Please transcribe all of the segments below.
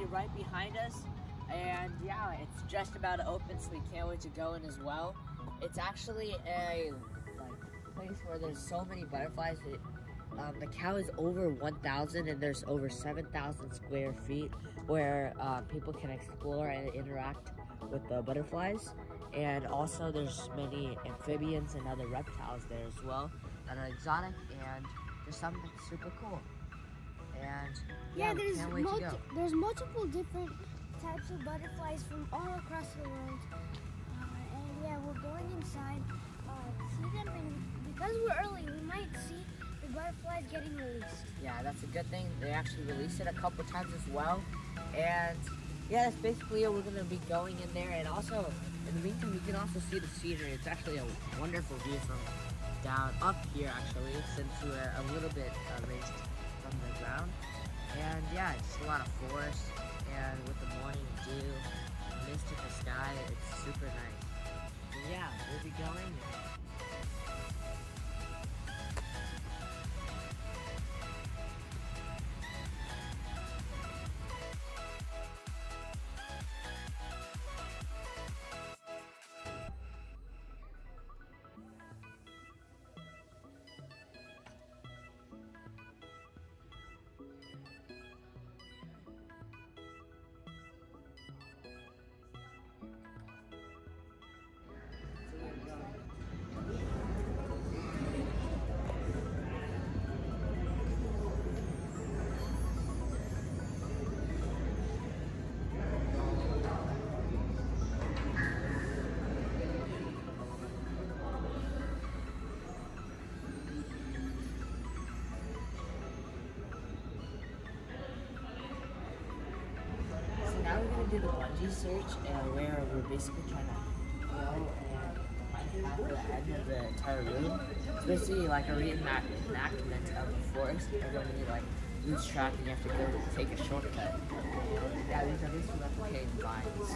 right behind us. And yeah, it's just about to open, so we can't wait to go in as well. It's actually a place where there's so many butterflies that the count is over 1,000 and there's over 7,000 square feet where people can explore and interact with the butterflies. And also there's many amphibians and other reptiles there as well that are exotic, and there's something that's super cool. And yeah, we can't wait to go. There's multiple different types of butterflies from all across the world. And yeah, we're going inside to see them, and because we're early, we might see the butterflies getting released. Yeah, that's a good thing. They actually released it a couple times as well. And yeah, that's basically it. We're going to be going in there, and also in the meantime, you can also see the scenery. It's actually a wonderful view from down up here, actually, since we're a little bit raised from the ground. And yeah, it's just a lot of forest, and with the morning dew, mist in the sky, it's super nice. And yeah, we'll be going. Now we're going to do the bungee search, where we're basically trying to go and at the end of the entire room. It's basically like a reenactment of the forest. Everyone you lose track and you have to go take a shortcut. Yeah, these are basically replicating vines.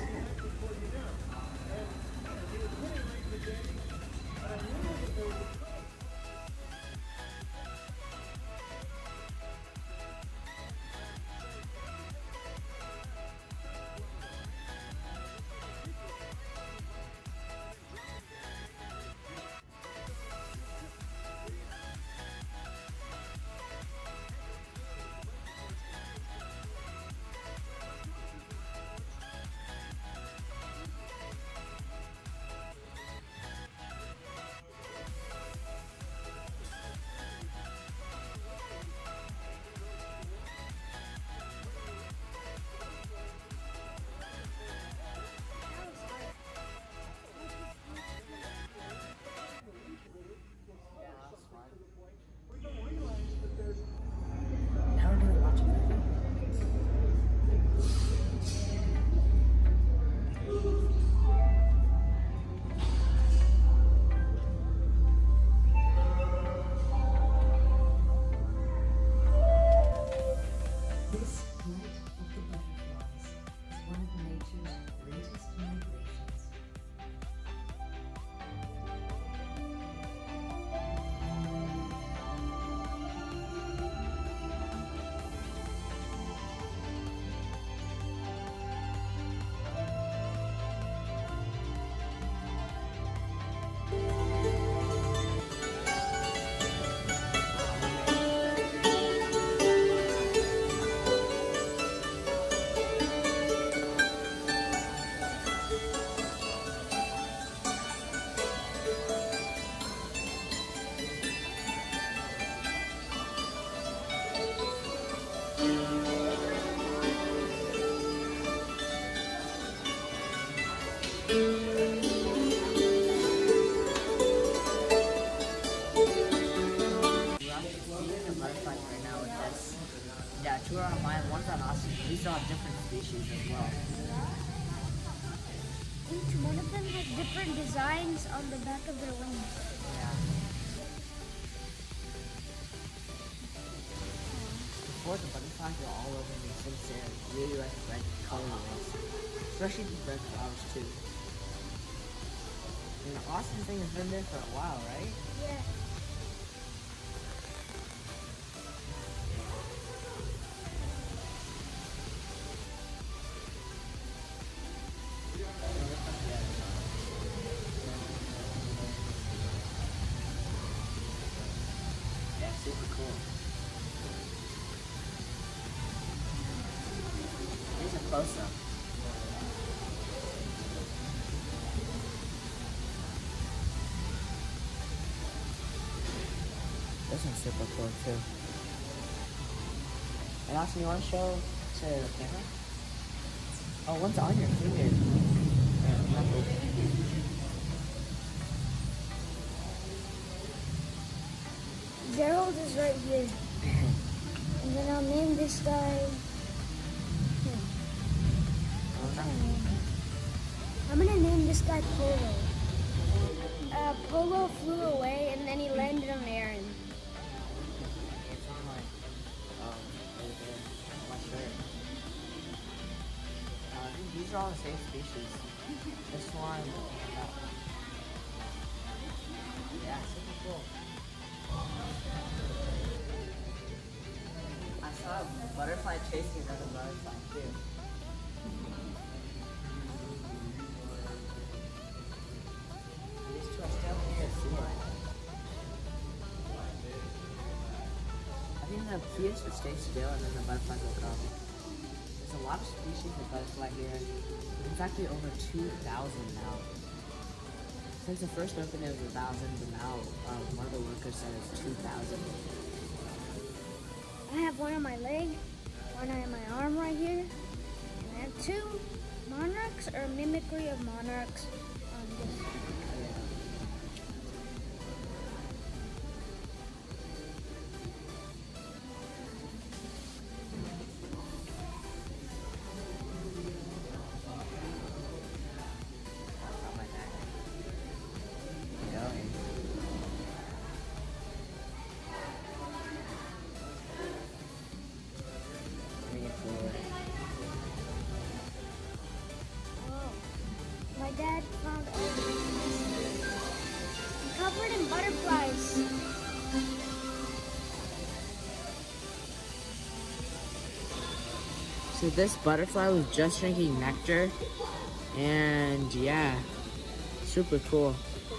Yeah, two are on mine, one's on Austin. These are all different species as well. Each one of them has different designs on the back of their wings. Yeah. Before, the butterflies are all over me since they're really like red colorways. Especially these red flowers too. And the Austin thing has been there for a while, right? Yeah. close up. This one's super cool too. And also, you want to show to the camera? Oh, what's on your finger? Gerald is right here. And then I'll name this guy. I'm gonna name this guy Polo. Polo flew away and then he landed on Aaron. It's on like, right there. My shirt. I think these are all the same species. This one, yeah, super cool. I saw a butterfly chasing another butterfly too. These two are still here to see it. I think the peers would stay still and then the butterflies will come. There's a lot of species of butterfly here. There's actually over 2,000 now. Since the first opened it was 1,000, but now one of the workers said it's 2,000. I have one on my leg, one on my arm right here, and I have two monarchs or mimicry of monarchs on this. My dad found covered in butterflies. So this butterfly was just drinking nectar, and yeah, super cool.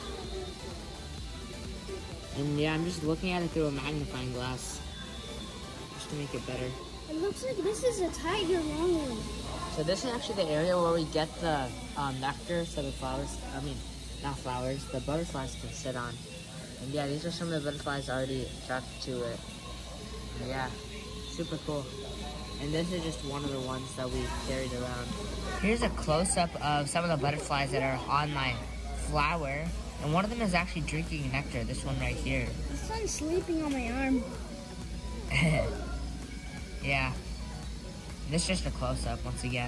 And yeah, I'm just looking at it through a magnifying glass, just to make it better. It looks like this is a tiger longwood. So this is actually the area where we get the nectar, so the flowers, not flowers, the butterflies can sit on. And yeah, these are some of the butterflies already attracted to it. And yeah, super cool. And this is just one of the ones that we carried around. Here's a close-up of some of the butterflies that are on my flower. And one of them is actually drinking nectar, this one right here. This one's sleeping on my arm. Yeah. This is just a close-up once again.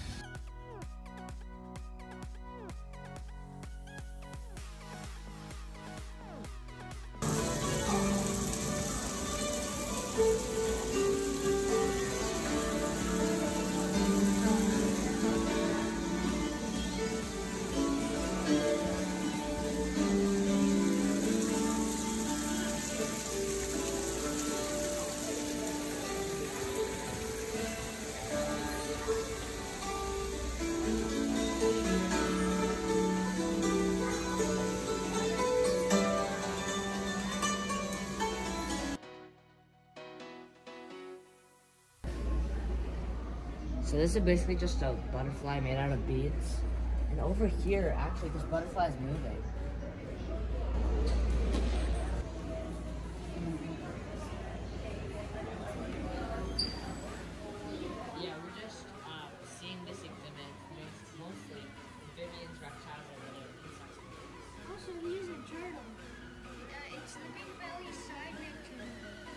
So this is basically just a butterfly made out of beads. And over here, actually, this butterfly is moving. Yeah, we're just seeing this exhibit. It's mostly amphibians, reptiles, and other insects. Also, here's a turtle. It's the big belly side neck turtle.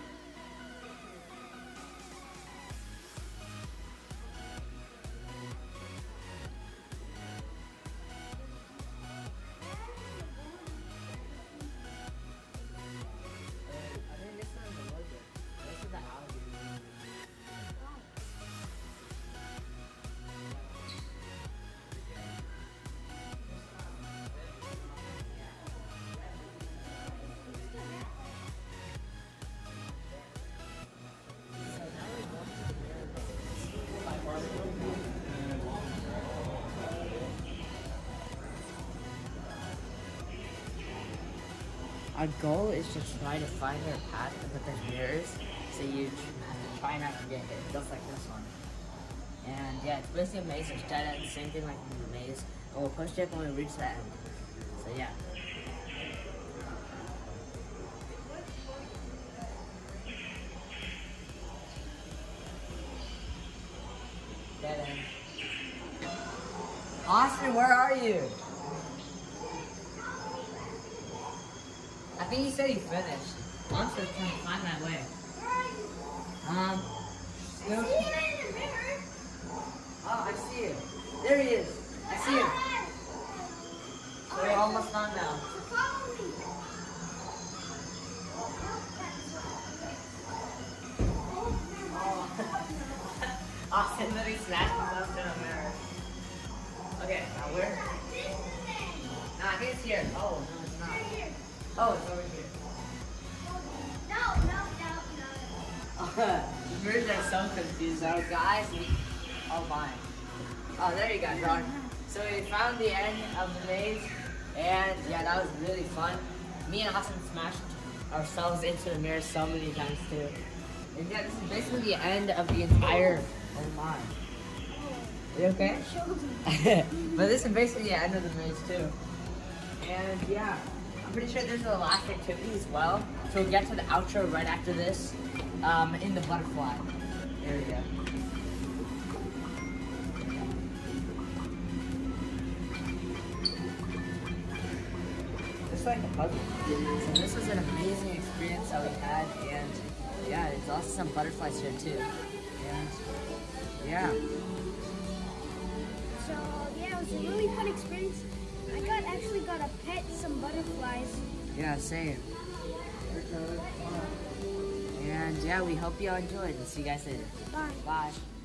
Our goal is to try to find their path, but there's mirrors, so you try not to get hit, just like this one. And yeah, it's basically a maze. There's dead ends, same thing like in the maze. And we'll push it when we reach the end. So yeah. Dead end. Austin, where are you? I think he said he finished. I'm just trying to find my way. Still. Oh, I see you. There he is. I see him. So we're almost done now. Oh. Austin literally smashed himself in a mirror. Okay, now where? Nah, I think it's here. Oh, no, it's not. Oh, it's over here. The birds are so confused. So guys, oh my. Oh, there you go, Ron. So we found the end of the maze, and yeah, that was really fun. Me and Austin smashed ourselves into the mirror so many times too. And yeah, this is basically the end of the entire, oh my. Are you okay? But this is basically the end of the maze too. And yeah, I'm pretty sure there's a last activity as well. So we'll get to the outro right after this, in the butterfly area. It's like a puzzle. So this was an amazing experience that we had, and yeah, there's also some butterflies here too. And yeah. So yeah, it was a really fun experience. I actually got to pet some butterflies. Yeah, same. And yeah, we hope you all enjoyed. We'll see you guys later. Bye. Bye.